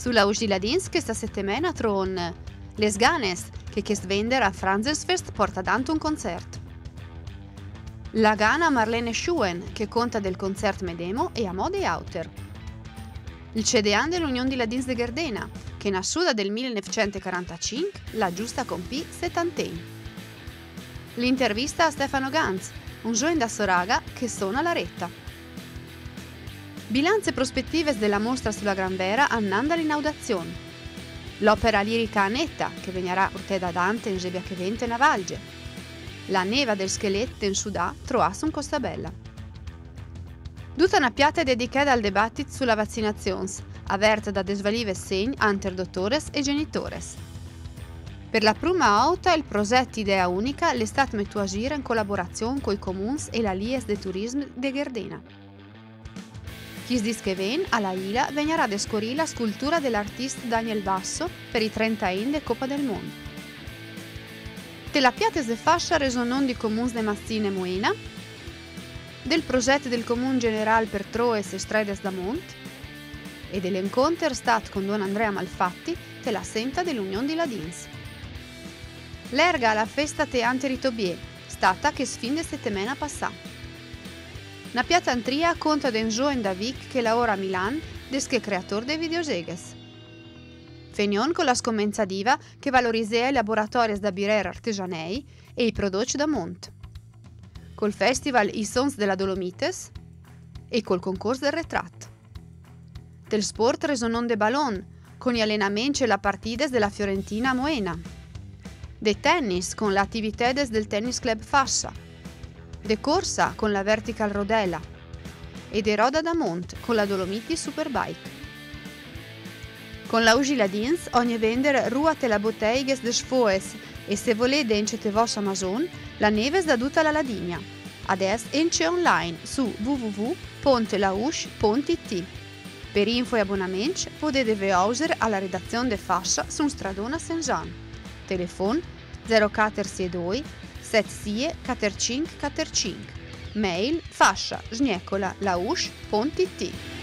Sulla Ladins questa settimana tron Les Ganes, che svender a Franzensfest porta tanto un concerto. La Gana Marlene Schuen, che conta del concerto medemo e a mode outer. Il CDAN dell'Unione di Ladins de Gardena, che nasciuta del 1945, la giusta compì 70. L'intervista a Stefano Ganz, un giovane da Soraga che suona la retta. Bilanze e prospettive della mostra sulla Gran Vera annanda l'inaudazione. L'opera lirica Anetta, che venirà urtè da Dante in Gebbia che vente Navalge. La neva del scheletto in Sudà troasse un Costabella. Tutta una piatta dedicata al dibattito sulla vaccinazione, aperta da desvalive segni anter dottores e genitores. Per la prima volta il progetto Idea Unica è stato messo a agire in collaborazione con i comuni e la Lies de Turismo de Gardena. Chi si dice che ven alla Ila venirà a descoprire la scultura dell'artista Daniel Basso per i 30 anni de Coppa del Mondo. Della piatta de fascia resonon di comuni de Mazzine e Moena, del progetto del Comune Generale per Troes e Stredes da Mont e dell'incontro stato con Don Andrea Malfatti della Senta dell'Unione di Ladins. L'erga alla festa Teante Ritobier, stata che sfinde settimana passata. Una piazza antria conta den Joen Davic che lavora a Milan, desche creatore dei videogiochi. Fenion con la scommenza diva che valorizza i laboratori da birrer artigianei e i prodotti da Mont. Col festival I Sons della Dolomites e col concorso del ritratto. Del sport resonon de ballon, con gli allenamenti e la partides della Fiorentina a Moena. De tennis con le attività del Tennis Club Fascia. De corsa con la Vertical Rodela. E de roda da Mont con la Dolomiti Superbike. Con la Ladins ogni vendere ruate la botteiges de sfoes e se volete encete vos Amazon, la neves da tutta la Ladigna. Adesso ence online su www.laush.it. Per info e abbonamenti potete veusere alla redazione de Fascia su Stradona Saint-Jean. Telefono 0462 76 45 45. Mail fascia@laush.it.